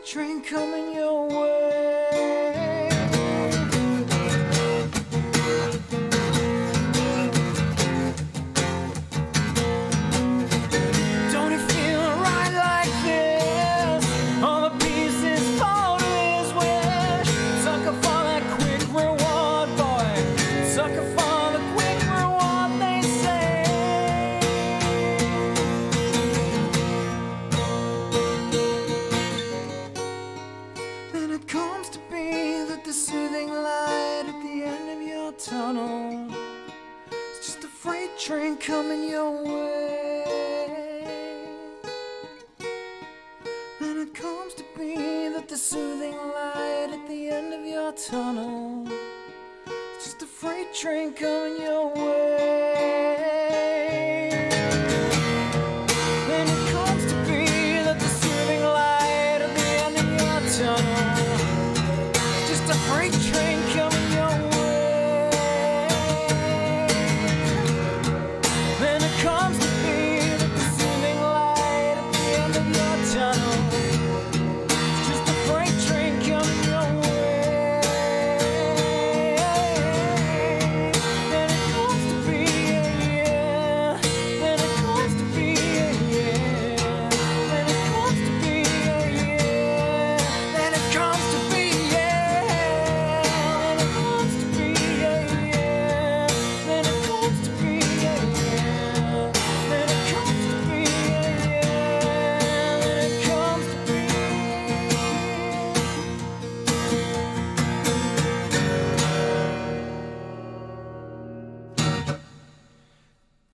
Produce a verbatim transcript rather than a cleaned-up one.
freight train coming your way. Don't it feel right like this? All the pieces fall to his wish. Sucker for that quick reward, boy. Sucker for the quick reward, they say. Then it comes to be that the soothing light at the end of your tunnel is just a freight train coming your way. Then it comes to be that the soothing light at the end of your tunnel is just a freight train coming your way.